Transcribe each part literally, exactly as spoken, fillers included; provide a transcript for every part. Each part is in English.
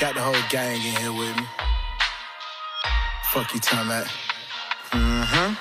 Got the whole gang in here with me. Fuck you, time at. Mm-hmm.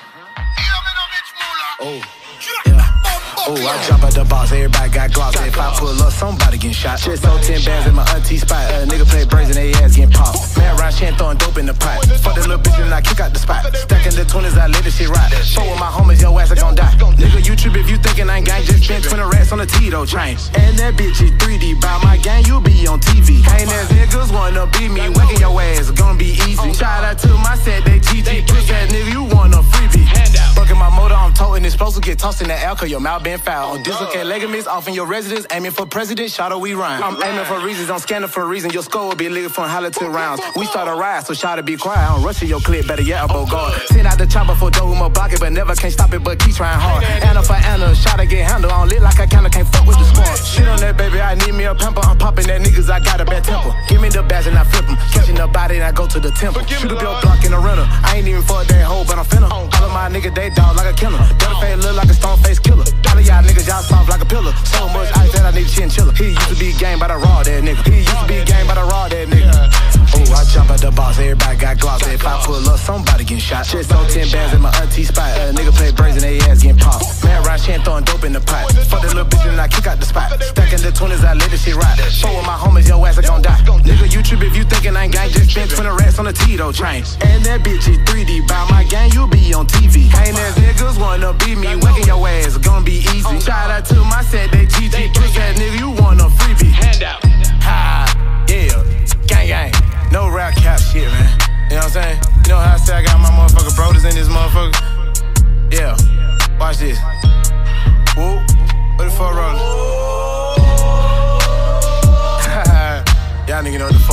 Oh. Oh, I jump out the box, everybody got glocks. If I pull up, somebody getting shot. Just sold ten bands in my auntie spot. A nigga play brazen, they ass getting popped. Man, Ryan Shan throwing dope in the pot. Fuck that little bitch and I kick out the spot. Stacking the twenties, I let this shit ride. Fuck with my homies, your ass are gon' die. Nigga, you trip if you thinking I ain't gang. Just spent twenty rats on the Tito train. And that bitch is three D. By my gang, you be on T V. Ain't ass niggas wanna beat me. Whacking your ass, gonna be easy. Shout out to my set, they G G. Push that nigga, you want a freebie. Fucking my motor, I'm toting explosive. Get tossed in the air, cause your mouth been foul. On dislocate ligaments, off in your residence. Aiming for president, shot or we rhyme. I'm aiming for reasons, I'm scanning for a reason. Your skull will be lit from holler to rounds. We start a ride, so shout to be quiet. I'm rushing your clip, better yet, elbow guard. Send out the chopper for dough, I'ma block it, but never can't stop it, but keep trying hard. Anna for Anna, shot to get handled. I'm lit like I kinda can't fuck with the squad. Shit on that, baby, I need me a pamper. I'm popping that niggas, I got a bad temper. Give me the badge and I flip them. Catching the body and I go to the temple. Shoot up your block in a rental. I ain't even fuck that hoe, but I'm finna. All of my niggas, they dog like a killer. Double face look like a stone face killer. All of y'all niggas, y'all soft like a pillar. So much ice that I need a chinchilla. He used to be gang by the raw, that nigga. He used to be gang by the raw, that nigga. Oh, I jump out the box, everybody got glocks. If I pull up, somebody getting shot. Just sold ten bands in my auntie spot. A nigga play brazen, they ass getting popped. Man, Ryan Shan throwing dope in the pot. Fuck that little bitch and I kick out the spot. Stacking the twenties, I let this shit ride. Fuck with my homies, your ass are gon' die. Nigga, you trip if you thinking I ain't gang. Just spent twenty rats on the Tito train. And that bitch is three D. By my gang, you be on T V. Ain't ass niggas wanna beat me. Whacking your ass, gonna be easy. Shout out to my set, they G G. Push that nigga, you want a freebie. Hand out. Ha, yeah. Gang, gang. No rap cap shit, man. You know what I'm saying? You know how I say I got my motherfucking brothers in this motherfucker? Yeah. Watch this. Whoop. What the fuck, roller? Y'all niggas know what the fuck.